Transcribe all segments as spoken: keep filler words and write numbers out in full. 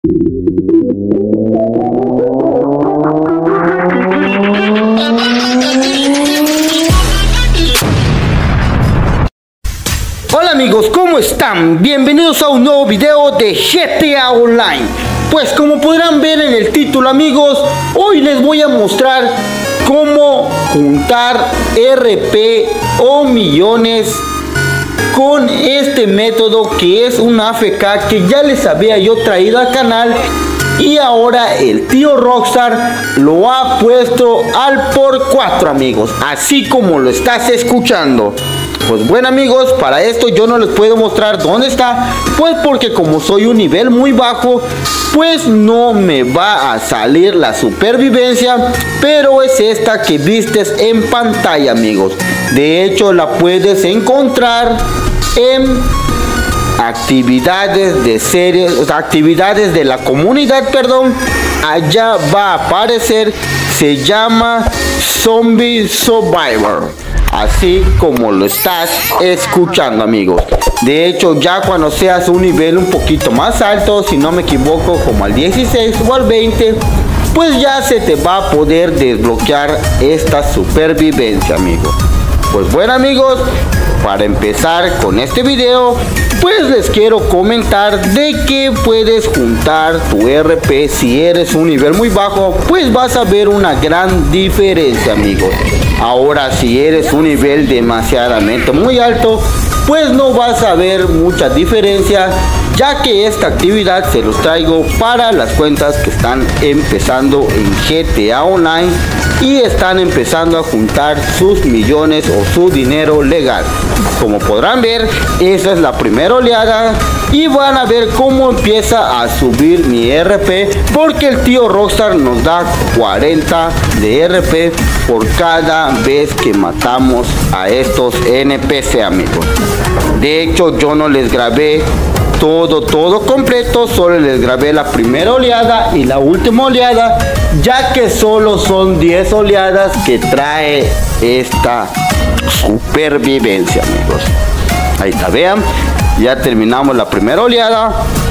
Hola amigos, ¿cómo están? Bienvenidos a un nuevo video de G T A Online. Pues como podrán ver en el título amigos, hoy les voy a mostrar cómo juntar R P o millones con este método que es un A F K que ya les había yo traído al canal. Y ahora el tío Rockstar lo ha puesto al por cuatro amigos, así como lo estás escuchando. Pues bueno amigos, para esto yo no les puedo mostrar dónde está, pues porque como soy un nivel muy bajo, pues no me va a salir la supervivencia, pero es esta que vistes en pantalla amigos. De hecho la puedes encontrar en actividades de series, actividades de la comunidad, perdón, allá va a aparecer, se llama Zombie Survivor. Así como lo estás escuchando amigos. De hecho ya cuando seas un nivel un poquito más alto, si no me equivoco como al dieciséis o al veinte, pues ya se te va a poder desbloquear esta supervivencia amigos. Pues bueno amigos, para empezar con este video, pues les quiero comentar de que puedes juntar tu R P. Si eres un nivel muy bajo, pues vas a ver una gran diferencia amigos. Ahora si eres un nivel demasiadamente muy alto, pues no vas a ver mucha diferencia, ya que esta actividad se los traigo para las cuentas que están empezando en G T A Online y están empezando a juntar sus millones o su dinero legal. Como podrán ver, esa es la primera oleada y van a ver cómo empieza a subir mi R P, porque el tío Rockstar nos da cuarenta de R P por cada vez que matamos a estos N P C amigos. De hecho yo no les grabé todo todo completo, solo les grabé la primera oleada y la última oleada, ya que solo son diez oleadas que trae esta supervivencia amigos. Ahí está, vean, ya terminamos la primera oleada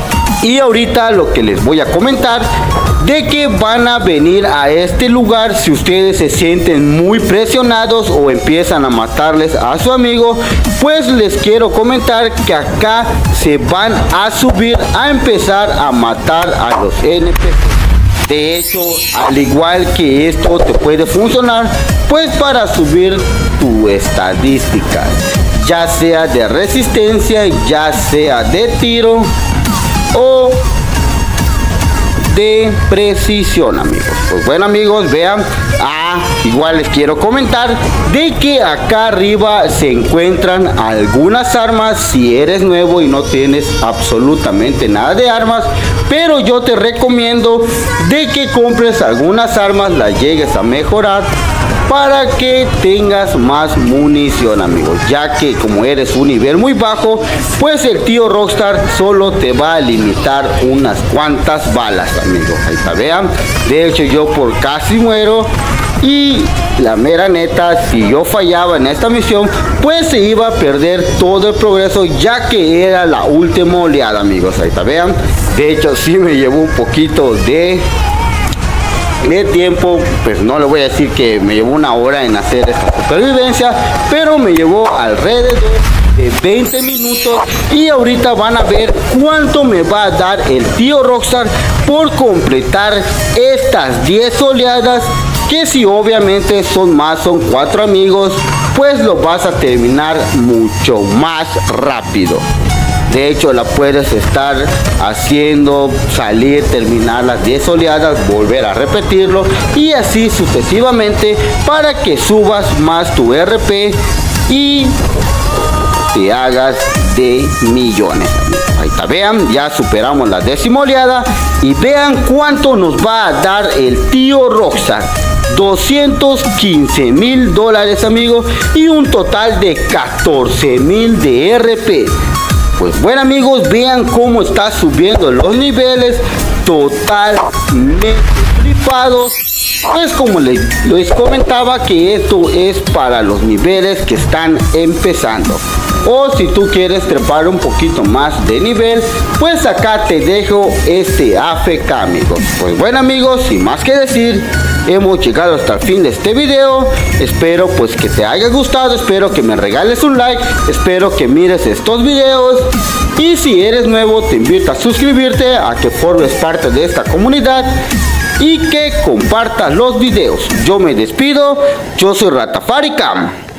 y ahorita lo que les voy a comentar de que van a venir a este lugar si ustedes se sienten muy presionados o empiezan a matarles a su amigo. Pues les quiero comentar que acá se van a subir a empezar a matar a los N P C. De hecho, al igual que esto te puede funcionar pues para subir tu estadística, ya sea de resistencia, ya sea de tiro o de precisión amigos. Pues bueno amigos, vean, ah, igual les quiero comentar de que acá arriba se encuentran algunas armas si eres nuevo y no tienes absolutamente nada de armas, pero yo te recomiendo de que compres algunas armas, las llegues a mejorar para que tengas más munición amigos, ya que como eres un nivel muy bajo, pues el tío Rockstar solo te va a limitar unas cuantas balas amigos. Ahí está, vean, de hecho yo por casi muero y la mera neta, si yo fallaba en esta misión, pues se iba a perder todo el progreso, ya que era la última oleada amigos. Ahí está, vean, de hecho sí me llevó un poquito de de tiempo, pues no le voy a decir que me llevó una hora en hacer esta supervivencia, pero me llevó alrededor de veinte minutos y ahorita van a ver cuánto me va a dar el tío Rockstar por completar estas diez oleadas, que si obviamente son más, son cuatro amigos, pues lo vas a terminar mucho más rápido. De hecho la puedes estar haciendo, salir, terminar las diez oleadas, volver a repetirlo y así sucesivamente para que subas más tu R P y te hagas de millones. Ahí está, vean, ya superamos la décima oleada y vean cuánto nos va a dar el tío Rockstar. doscientos quince mil dólares amigos y un total de catorce mil de R P. Pues bueno amigos, vean cómo está subiendo los niveles, totalmente flipados. Pues como les, les comentaba que esto es para los niveles que están empezando. o si tú quieres trepar un poquito más de nivel, pues acá te dejo este A F K, amigos. Pues bueno, amigos, sin más que decir, hemos llegado hasta el fin de este video. Espero pues que te haya gustado, espero que me regales un like, espero que mires estos videos, y si eres nuevo te invito a suscribirte, a que formes parte de esta comunidad y que compartas los videos. Yo me despido, yo soy Ratafaricam.